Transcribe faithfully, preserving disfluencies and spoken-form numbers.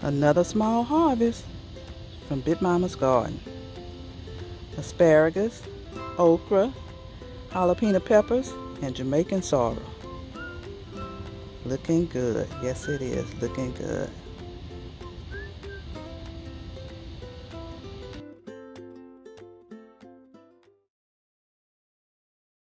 Another small harvest from Big Mama's garden. Asparagus, okra, jalapeno peppers, and Jamaican sorrel. Looking good. Yes, it is. Looking good.